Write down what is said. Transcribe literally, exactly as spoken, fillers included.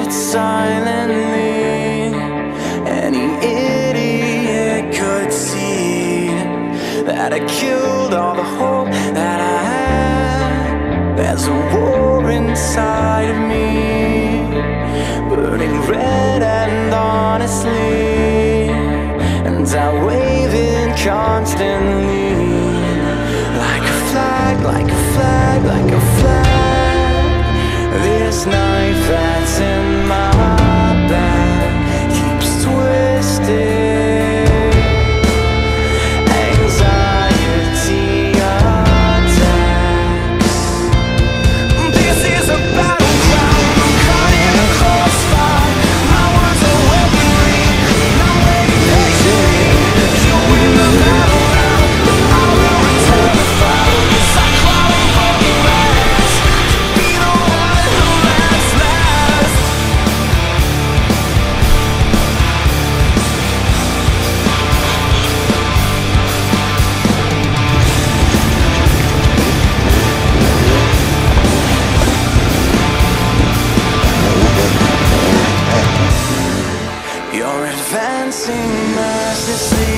left silently. Any idiot could see that I killed all the hope that I had. There's a war inside of me, burning red and honestly, and I wave it constantly, like a flag, like a flag, like a flag. This knife that's in my back keeps twisting. Anxiety attacks. This is a battleground, I'm caught in a crossfire. My words are weaponry, and I'm waiting patiently. You win the battle now, I will return the fire. Yes, I crawl for the rest, to be the one who lasts last. You're advancing mercilessly.